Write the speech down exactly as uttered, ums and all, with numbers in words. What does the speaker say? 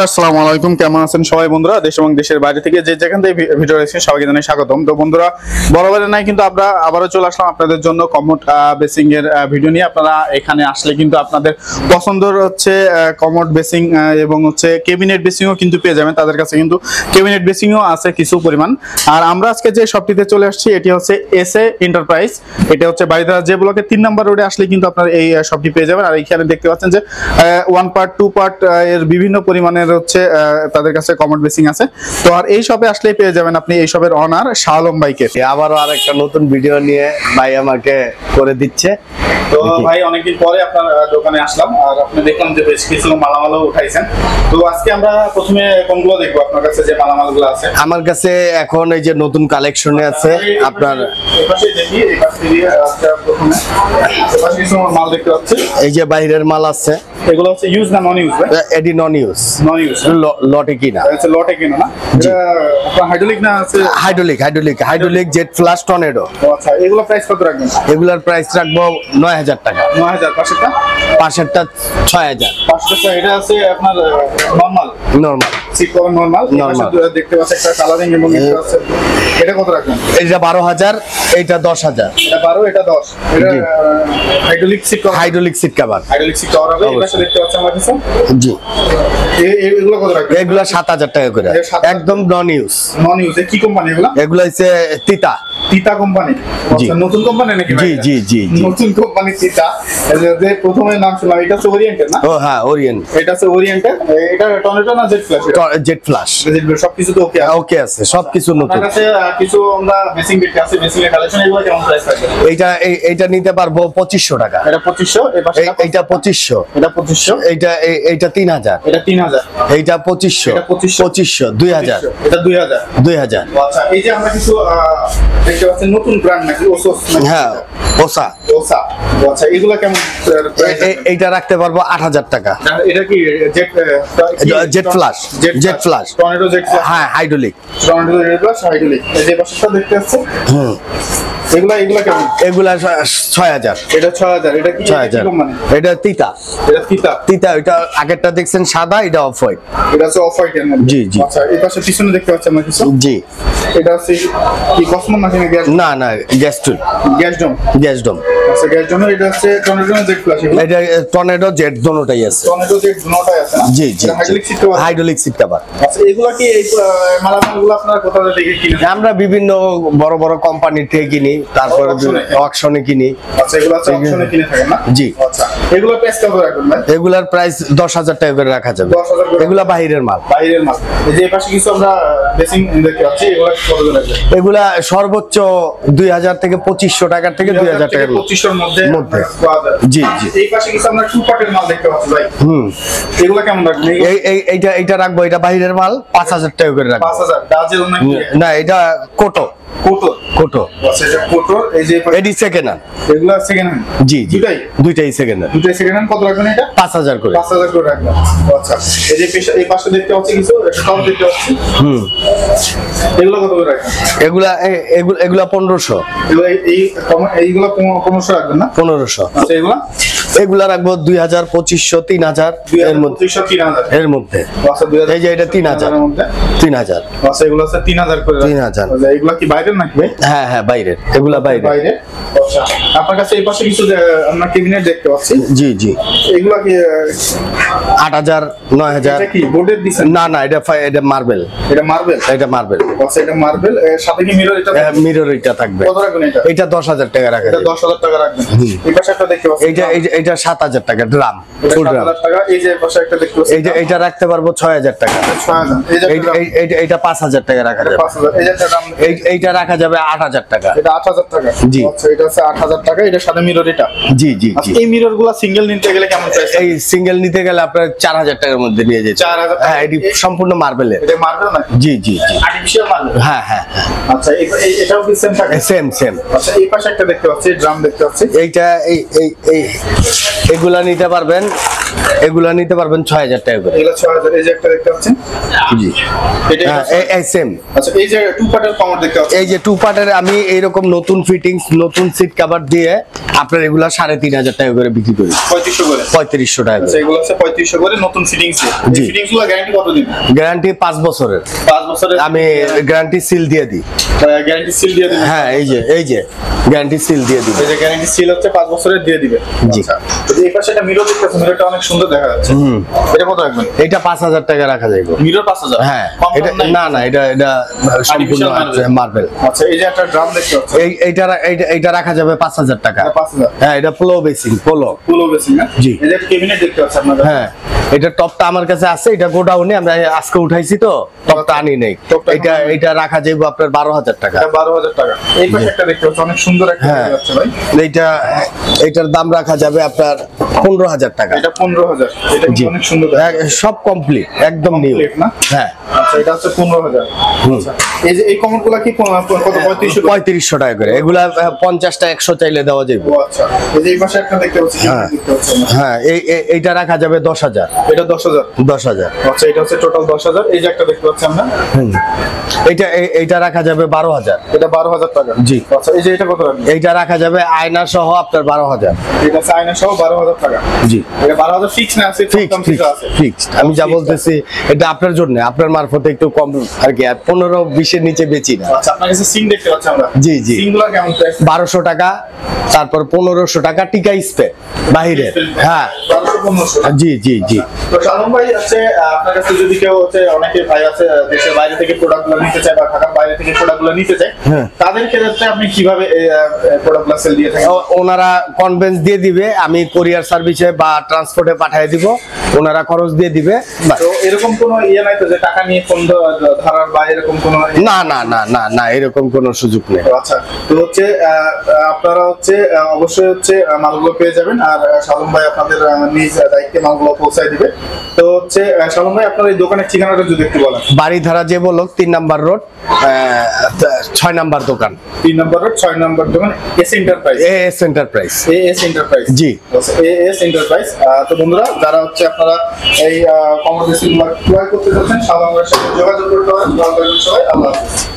আসসালামু আলাইকুম, কেমন আছেন সবাই বন্ধুরা? দেশ এবং দেশের বাইরে থেকে যে যেখান থেকে ভিডিও দেখছেন সবাইকে জানাই স্বাগতম। তো বন্ধুরা, বরাবরের নাই কিন্তু আমরা আবারও চলে আসলাম আপনাদের জন্য কমোড বেসিং এর ভিডিও নিয়ে। আপনারা এখানে আসলে কিন্তু আপনাদের পছন্দের হচ্ছে কমোড বেসিং এবং হচ্ছে ক্যাবিনেট বেসিংও কিন্তু পেয়ে যাবেন। তাদের কাছে কিন্তু ক্যাবিনেট বেসিংও আছে কিছু পরিমাণ। আর আমরা আজকে যে শপটিতে চলে আসছি এটি হচ্ছে এস এ এন্টারপ্রাইজ। এটা হচ্ছে বাড়িধারা যে ব্লকে তিন নম্বর রোডে আসলে কিন্তু আপনারা এই শপটি পেয়ে যাবেন। আর এখানে দেখতে পাচ্ছেন যে ওয়ান পার্ট টু পার্ট এর বিভিন্ন পরিমাণের হচ্ছে তাদের কাছে কমোড বেসিং আছে। তো আর এই শপে আসলেই পেয়ে যাবেন আপনি এই শপের অনার শাহ আলম ভাইকে। আবারও আরেকটা নতুন ভিডিও নিয়ে ভাই আমাকে করে দিচ্ছে। তো ভাই অনেকদিন পরে আপনার দোকানে আসলাম, আর আপনি দেখলাম যে বেশ কিছু মালামালও উঠাইছেন। তো আজকে আমরা প্রথমে কোনগুলো দেখবো আপনার কাছে যে মালামালগুলো আছে? আমার কাছে এখন এই যে নতুন কালেকশনে আছে আপনার এপাশে দেখি, এপাশে দিয়ে আজকে প্রথমে এপাশে কিছু মাল দেখতে পাচ্ছি। এই যে বাইরের মাল আছে, এগুলো হচ্ছে ইউজ না নন ইউজ? এডি নন ইউজ। নন ইউজ লটে কিনা? আচ্ছা, লটে কিনা না? এটা আপনার হাইড্রোলিক না আছে? Hydraulic hydraulic hydraulic jet flush tornado. আচ্ছা, এগুলো প্রাইস কত রাখবেন? এগুলার প্রাইস রাখবো নয় হাজার টাকা। নয় হাজার। পাশেরটা? পাশেরটা ছয় হাজার। পাশেরটা এটা আছে আপনার normal normal seat cover normal. Normal দেখতে পাচ্ছেন একটা কালারিং এবং এটা আছে, এটা কত রাখবেন? এটা বারো হাজার, এইটা দশ হাজার। এটা বারো, এটা দশ। এটা hydraulic seat cover. Hydraulic seat cover. Hydraulic seat cover হবে। এটা দেখতে পাচ্ছেন আমার কাছে। জি, এগুলো কত রাখবেন? এগুলা সাত হাজার টাকা করে, একদম নন ইউজ। Non use. কি কোম্পানি এগুলো? এগুলো হচ্ছে তিতা। তিতা কোম্পানি? আচ্ছা, নতুন কোম্পানি নাকি? জি জি জি নতুন কোম্পানি তিতা। যে প্রথমে নাম শুনলাম, এটা হচ্ছে ওরিয়েন্টেড না? ও হ্যাঁ, ওরিয়েন্ট। এটা আছে ওরিয়েন্টেড। এটা টর্নেডো না জেট ফ্ল্যাশ? Jet flush. সবকিছু তো ওকে আছে? ওকে আছে, সবকিছু নতুন। আপনার কাছে কিছু আমরা বেসিং দেখতে আছে, বেসিং এর কালেকশন। এগুলো কেমন প্রাইস থাকবে? এইটা এইটা নিতে পারবো পঁচিশশো টাকা। এটা পঁচিশশো। এইটা পঁচিশশো। এটা পঁচিশশো। এইটা এইটা তিন হাজার। এটা তিন হাজার। এইটা পঁচিশশো। এটা পঁচিশশো। পঁচিশশো। দুই হাজার। এটা দুই হাজার। দুই হাজার। আচ্ছা, এই যে আমরা কিছু দেখতে পাচ্ছি নতুন ব্র্যান্ড নাকি? ওসোস? হ্যাঁ, ওসা। ওসা। আচ্ছা, এগুলো কেমন? এইটা রাখতে পারবো আট হাজার টাকা। এটা কি jet jet flush? Jet flush tornado jet flush. হ্যাঁ, hydraulic. Tornado jet flush hydraulic. এই যে পাশেরটা দেখতে পাচ্ছেন। হুম, এগুলা এগুলা কেমন? এগুলা ছয় হাজার। এটা ছয় হাজার। এটা কি ছয় হাজার। এটা তিতা। এটা তিতা। তিতা। এটা আগেরটা দেখছেন সাদা, এটা অফ হোয়াইট। এটা হচ্ছে অফ হোয়াইট এর মধ্যে। জি জি। আচ্ছা, এই পাশে পিছনে দেখতে পাচ্ছেন আমরা কিছু। জি। এটা হচ্ছে কি কসমন নাকি গ্যাস? না না, gas tool. Gas dome. Gas dome. আচ্ছা, গ্যাস ডোম। এটা হচ্ছে টর্নেডো জেট ফ্লাশ। এটা টর্নেডো জেট দুটোটাই আছে। টর্নেডো জেট দুটোটাই আছে না? জি জি। Hydraulic seat cover. Hydraulic seat cover. আচ্ছা, এগুলা কি এই মালামালগুলো আপনারা কোথা থেকে কিনেন? আমরা বিভিন্ন বড় বড় কোম্পানি থেকে কিনি, তারপরে অকশনে কিনি। আচ্ছা, এগুলো আছে অকশনে কিনে থাকেন না? জি। আচ্ছা, এগুলোর প্রাইস কত রাখবেন ভাই? এগুলার প্রাইস দশ হাজার টাকা করে রাখা যাবে। দশ হাজার করে? এগুলা বাইরের মাল। বাইরের মাল। এই যে পাশে কিছু আমরা বেসিং দেখতে পাচ্ছি, এগুলো কত করে রাখবেন? এগুলা সর্বোচ্চ দুই হাজার থেকে পঁচিশশো টাকার থেকে দুই হাজার টাকার পঁচিশশোর মধ্যে মধ্যে। জি জি। এই পাশে কিছু আমরা টু পার্টের মাল দেখতে পাচ্ছি ভাই। হুম, এগুলো কেমন রাখবেন? এই এই এইটা এইটা রাখবো, এটা বাইরের মাল, পাঁচ হাজার টাকা করে রাখবো। পাঁচ হাজার। ডাজেল নাকি? না, এটা কোটো। কোটো। কোটো। আচ্ছা, এটা কোটো। এই যে এডি সেকেন্ড হ্যান্ড। এগুলো সেকেন্ড হ্যান্ড? জি জি। দুটাই? দুইটাই সেকেন্ড হ্যান্ড। দুটাই সেকেন্ড হ্যান্ড। কত রাখবেন এটা? পাঁচ হাজার করে। পাঁচ হাজার করে রাখবেন। আচ্ছা, এই যে এই পাশে দেখতে পাচ্ছি কিছু, এটা টপ দেখতে পাচ্ছি। হুম, এগুলো কত করে রাখবেন? এগুলা এগুলা এগুলা পনেরোশো। এগুলো এই এইগুলো পনেরোশো রাখবেন না? পনেরোশো। আচ্ছা, এগুলো এগুলা রাখবো দুই হাজার, পঁচিশশো, তিন হাজার এর মধ্যে। তিন হাজার এর মধ্যে। আচ্ছা, দুই হাজার। এই যে এটা তিন হাজার। তিন হাজার। আচ্ছা, এগুলো আছে তিন হাজার করে। তিন হাজার। এগুলো কি বাইরের নাকি ভাই? হ্যাঁ হ্যাঁ, বাইরের। এগুলা বাইরে। বাইরে। আচ্ছা, আপনার কাছে এই পাশে কিছু আমরা ক্যাবিনেট দেখতে পাচ্ছি। জি জি। এগুলো কি আট হাজার, নয় হাজার। এটা কি বোর্ডের দিছেন? না না, এটা এটা মার্বেল। এটা মার্বেল? এটা মার্বেল। আচ্ছা, এটা মার্বেল। এর সাথে কি মিরর? এটা মিরর এটা থাকবে। কত রাখবেন এটা? এটা দশ হাজার টাকা রাখা এটা যাবে। দশ হাজার টাকা রাখবেন। এই পাশে একটা দেখতে পাচ্ছি। এইটা এটা সাত হাজার টাকা ড্রাম, ফুল ড্রাম। এই যে পাশে একটা দেখতে পাচ্ছি। এইটা এইটা রাখতে পারবো ছয় হাজার টাকা। ছয় হাজার। এই যে এইটা এইটা পাঁচ হাজার টাকা রাখা যাবে। পাঁচ হাজার। এই যে দাম এইটা রাখা যাবে আট হাজার টাকা। এটা আট হাজার টাকা? জি। আচ্ছা, এটা আছে আট হাজার টাকা। এটা সাথে মিরর এটা? জি জি জি। এই মিররগুলো সিঙ্গেল নিতে গেলে কেমন প্রাইস? এই সিঙ্গেল নিতে গেলে আপনার চার হাজার টাকার মধ্যে নিয়ে যেতে। চার হাজার? হ্যাঁ, এটি সম্পূর্ণ মার্বেলের। এটা মার্বেল না? জি জি জি। Artificial marble? হ্যাঁ হ্যাঁ। আচ্ছা, এই এটাও কি সেম থাকে? Same same. আচ্ছা, এই পাশে একটা দেখতে পাচ্ছি ড্রাম দেখতে পাচ্ছি। এইটা এই এই এই এগুলা নিতে পারবেন এগুলা নিতে পারবেন ছয় হাজার টাকা করে। এগুলো ছয় হাজার। এই যে একটা দেখতে পাচ্ছেন, জি এটা হ্যাঁ এই সেম। আচ্ছা এই যে টু পার্টের কমোড দেখতে পাচ্ছেন, এই যে টু পার্টের আমি এইরকম নতুন ফিটিংস নতুন সিট কভার দিয়ে আপনার এগুলা সাড়ে তিন হাজার টাকা করে বিক্রি করি, পঁয়ত্রিশশো করে, পঁয়ত্রিশশো টাকা। আচ্ছা এগুলো হচ্ছে পঁয়ত্রিশশো করে নতুন ফিটিংস। জি। ফিটিংস গুলো গ্যারান্টি কত দিন? গ্যারান্টি পাঁচ বছরের। পাঁচ বছরের আমি গ্যারান্টি সিল দিয়ে দিই। গ্যারান্টি সিল দিয়ে দিবেন? হ্যাঁ এই যে এই যে গ্যারান্টি সিল দিয়ে দিই। এই যে গ্যারান্টি সিল হচ্ছে পাঁচ বছরের দিয়ে দিবে। জি। আচ্ছা তো এই পাশে একটা মিরর দেখতেছেন, মিররটা অনেক সুন্দর দেখা যাচ্ছে। হুম। এটা কত রাখবেন? এটা পাঁচ হাজার টাকা রাখা যাবে। মিরর পাঁচ হাজার? হ্যাঁ কম এটা দাম নাই? না না এটা এটা সম্পূর্ণ মার্বেল। আচ্ছা এই যে একটা ড্রাম দেখতে পাচ্ছেন, এই এইটা এইটা এইটা রাখা যাবে পাঁচ হাজার টাকা। এটা পাঁচ হাজার। হ্যাঁ এটা পোলো বেসিং পোলো পুলো বেসিং না? জি। এই যে ক্যাবিনেট দেখতে পাচ্ছেন আপনারা। হ্যাঁ এটা টপটা আমার কাছে আছে, এটা গোডাউনে আমরা আজকে উঠাইছি তো টপটা আনি নাই। টপটা এটা এটা রাখা যাবে আপনার বারো হাজার টাকা। এটা বারো হাজার টাকা। এই পাশে একটা দেখতে পাচ্ছেন অনেক সুন্দর একটা হ্যাঁ। দেখা যাচ্ছে ভাই। এইটা এটার দাম রাখা যাবে আপনার পনেরো হাজার টাকা। এটা পনেরো হাজার। এটা জি কিন্তু অনেক সুন্দর দেখা এক- সব কমপ্লিট একদম নিউ। Complete না? হ্যাঁ আচ্ছা এটা হচ্ছে পনেরো হাজার। আচ্ছা এই যে এই কমোডগুলো কি কত পঁয়ত্রিশশো? পঁয়ত্রিশশো টাকা করে। এগুলা আহ, পঞ্চাশটা একশো চাইলে দেওয়া যাবে। ও আচ্ছা এই যে এই পাশে একটা দেখতে পাচ্ছি, হ্যাঁ। দেখতে পাচ্ছেন হ্যাঁ এই এই- এইটা রাখা যাবে দশ হাজার। এটা দশ হাজার। দশ হাজার। আচ্ছা এটা হচ্ছে টোটাল দশ হাজার। এই যে একটা দেখতে পাচ্ছি আমরা, এইটা এই- এইটা রাখা যাবে বারো হাজার। এটা বারো হাজার টাকা। জি। আচ্ছা এই যে এটা কত রাখবেন? এইটা রাখা যাবে আয়না সহ আপনার বারো হাজার। এটা আছে আয়না সহ বারো হাজার টাকা। জি এটা বারো হাজার ফিক্স না আছে? ফিক্স কম কিছু আছে? ফিক্স। আমি যা বলতেছি এটা আপনার জন্য, আপনার মারফতে একটু কম আর কি, আর পনেরো বিশের নিচে বেচি না। আচ্ছা আপনার কাছে সিং দেখতে পাচ্ছি আমরা। জি জি সিংগুলো কেমন প্রাইস? বারোশো টাকা, তারপর পনেরোশো টাকা টিকা স্প্রে বাহিরে। হ্যাঁ বারোশো পনেরোশো। জি জি জি তো শালম ভাই হচ্ছে আহ, আপনার কাছে যদি কেউ হচ্ছে অনেকে ভাই আছে আহ, দেশের বাইরে থেকে প্রোডাক্টগুলো নিতে চায় বা ঢাকার বাইরে থেকে প্রোডাক্টগুলো নিতে চায়, হ্যাঁ। তাদের ক্ষেত্রে আপনি কিভাবে এই প্রোডাক্টগুলো সেল দিয়ে থাকেন? ও- ওনারা কনভেন্স দিয়ে দিবে, আমি কোরিয়ার সার্ভিসে বা ট্রান্সপোর্টে পাঠিয়ে দিব, ওনারা খরচ দিয়ে দিবে। বাস। তো এরকম কোনো ইয়ে নাই তো যে টাকা নিয়ে ফোন ধরার বা এরকম কোনো? না না না না না এরকম কোনো সুযোগ নেই। আচ্ছা তো হচ্ছে আহ, আহ, আপনারা হচ্ছে আহ, অবশ্যই হচ্ছে আহ, মালগুলো পেয়ে যাবেন আর আহ, শালম ভাই আপনাদের আহ, নিজ দায়িত্বে মালগুলো পৌঁছায় দিবে। তো হচ্ছে আহ, শালম ভাই আপনার এই দোকানের ঠিকানাটা যদি একটু বলেন। বাড়িধারা যে বলক তিন নাম্বার রোড, ছয় নাম্বার দোকান, তিন নম্বর রোড ছয় নম্বর দোকান, S enterprise. A S enterprise. A S enterprise. জি। A S enterprise. তো বন্ধুরা যারা হচ্ছে আপনারা এই কমোড বেসিন ক্রয় করতে যাচ্ছেন শালম ভাইয়ের সাথে যোগাযোগ করতে পারেন। ভালো থাকবেন সবাই, আল্লাহ হাফেজ।